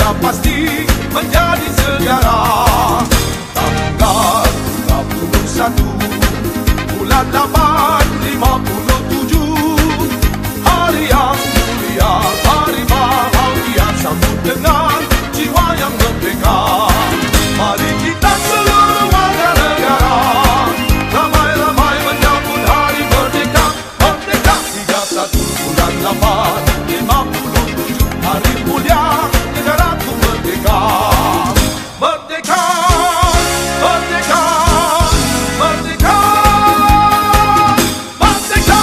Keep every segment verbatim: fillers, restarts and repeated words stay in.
ya pasti menjadi sejarah. Tanggal tiga puluh satu bulan delapan lima puluh tujuh, hari yang mulia, hari bahagia, sambut dengan jiwa yang merdeka. Mari kita seluruh warga negara ramai-ramai menyambut hari merdeka. Merdeka tiga puluh satu bulan delapan lima puluh tujuh, hari mulia negaraku merdeka. Merdeka, merdeka, merdeka, merdeka.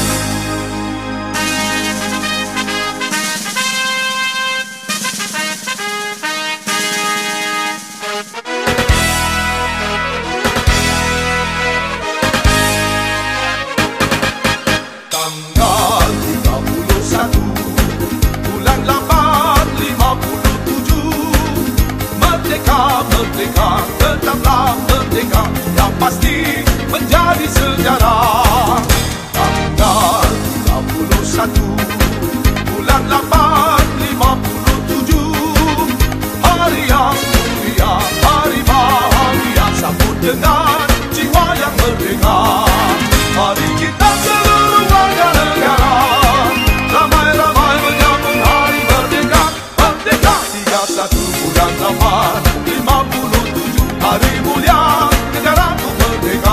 Tanggal tiga puluh satu bulan delapan lima puluh tujuh, merdeka, merdeka, tetaplah merdeka, yang pasti menjadi sejarah. Tanggal tiga puluh satu bulan delapan lima puluh tujuh, hari yang mulia, hari bahagia, sambut dengan jiwa yang merdeka. Mari kita seluruh warga negara ramai-ramai menyambut hari merdeka. Merdeka tiga puluh satu bulan delapan lima puluh tujuh, hari mulia negaraku merdeka.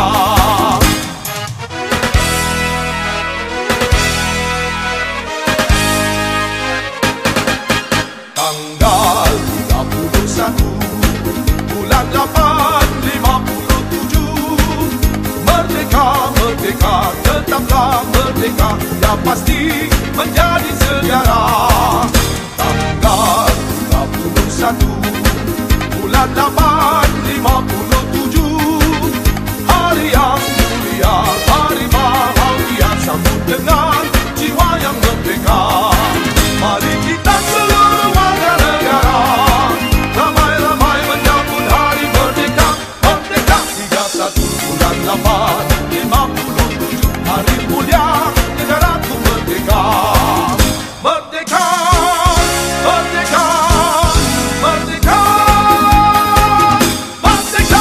Tanggal tiga puluh satu bulan delapan lima puluh tujuh, merdeka, merdeka, tetaplah merdeka, yang pasti menjadi sejarah. Tanggal tiga puluh satu bulan delapan lima puluh tujuh, hari yang mulia, hari bahagia, sambut dengan jiwa yang merdeka. Mari kita seluruh warga negara ramai-ramai menyambut hari merdeka. Merdeka tiga puluh satu bulan delapan lima puluh tujuh, hari mulia negaraku merdeka. Merdeka, merdeka, merdeka, merdeka.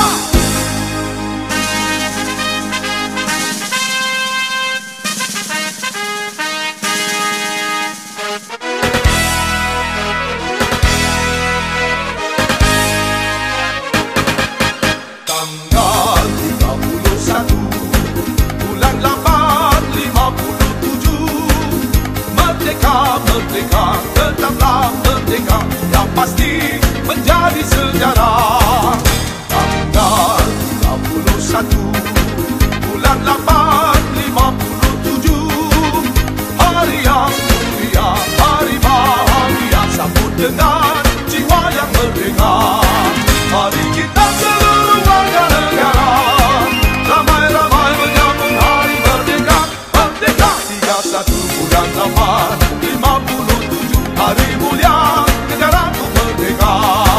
Tanggal tiga puluh satu bulan delapan lima puluh tujuh, merdeka, merdeka, tetaplah merdeka, yang pasti menjadi sejarah. Tanggal tiga puluh satu bulan delapan lima puluh tujuh, hari yang mulia, hari bahagia, sambut dengan jiwa yang merdeka. Mari kita seluruh warga negara ramai-ramai menyambut hari merdeka. Merdeka tiga puluh satu bulan delapan lima puluh tujuh, hari mulia negaraku merdeka.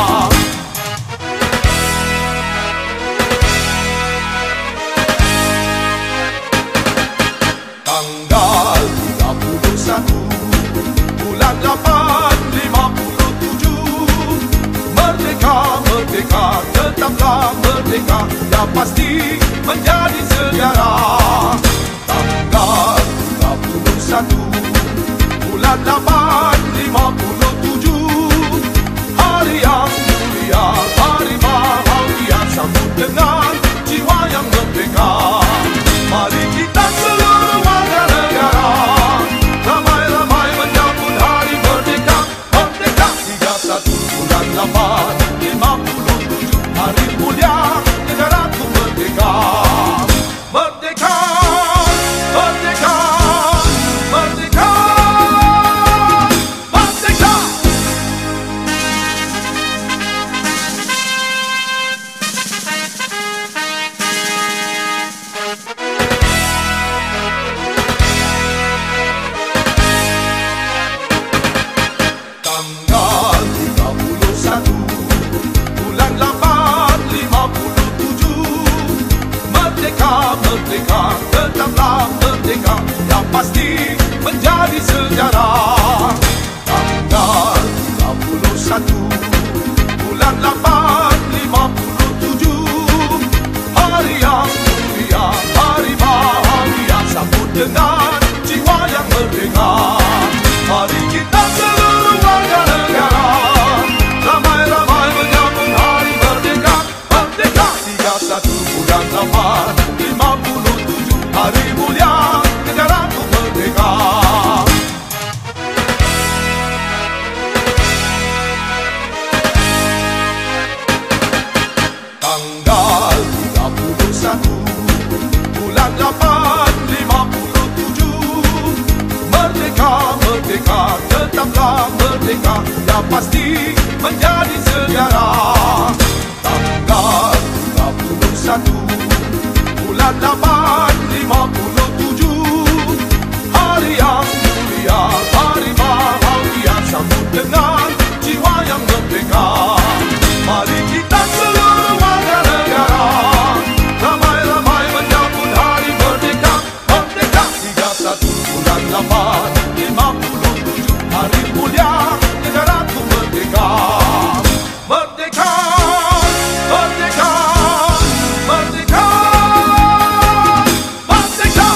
Tanggal tiga puluh satu bulan delapan lima puluh tujuh, merdeka, merdeka, tetaplah merdeka, yang pasti menjadi sejarah. Tanggal tiga puluh satu bulan delapan lima puluh tujuh, hari yang mulia, hari bahagia, sambut dengan jiwa yang merdeka. Mari kita seluruh warga negara ramai-ramai menyambut hari merdeka. Merdeka tiga puluh satu bulan delapan lima puluh tujuh, hari mulia negaraku merdeka. Merdeka, merdeka, merdeka, merdeka. Tanggal tiga puluh satu bulan lapan lima puluh tujuh, hari yang mulia, hari bahagia, sambut dengan jiwa yang merdeka. Mari kita seluruh warga negara ramai-ramai menyambut hari merdeka. Merdeka tiga puluh satu bulan lapan lima puluh tujuh, hari mulia negaraku merdeka. Tanggal tiga puluh satu bulan lapan lima puluh tujuh, merdeka, merdeka, tetaplah merdeka, ya pasti menjadi sejarah. Tanggal tiga puluh satu bulan lapan lima puluh tujuh, hari yang mulia, hari bahagia, sambut dengan jiwa yang merdeka. Mari kita seluruh warga negara ramai-ramai menyambut hari merdeka. Merdeka tiga puluh satu bulan lapan lima puluh tujuh, hari mulia negaraku merdeka. Merdeka, merdeka, merdeka, merdeka.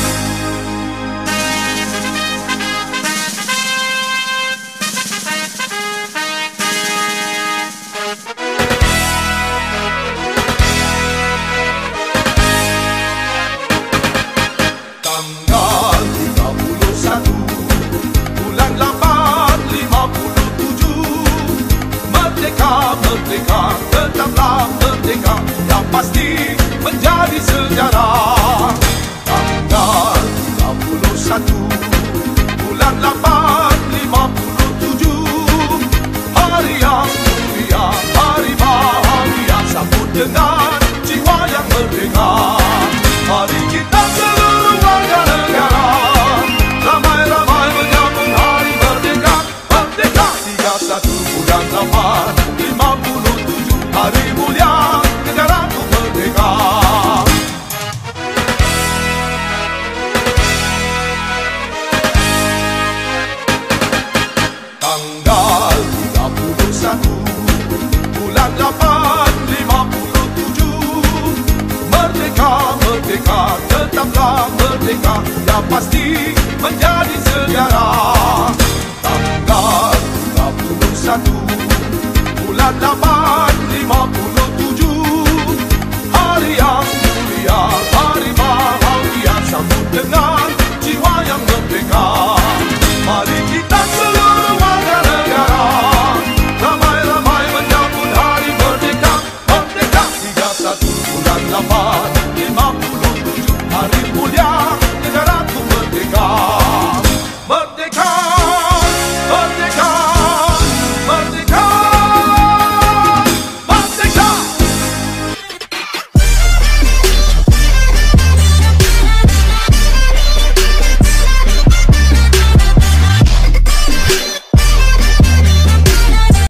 Tanggal tiga puluh satu bulan lapan lima puluh tujuh, merdeka, merdeka, tetaplah merdeka, yang pasti menjadi sejarah. Tanggal tiga puluh satu bulan lapan lima puluh tujuh, hari yang mulia, hari bahagia, sambut dengan jiwa yang merdeka. Mari kita seluruh warga negara ramai-ramai menyambut hari merdeka. Merdeka tiga puluh satu bulan lapan lima puluh tujuh, hari mulia negaraku merdeka. Tanggal tiga puluh satu bulan lapan lima puluh tujuh, merdeka, merdeka, tetaplah merdeka, ya pasti menjadi sejarah. Tanggal tiga puluh satu bulan lapan lima puluh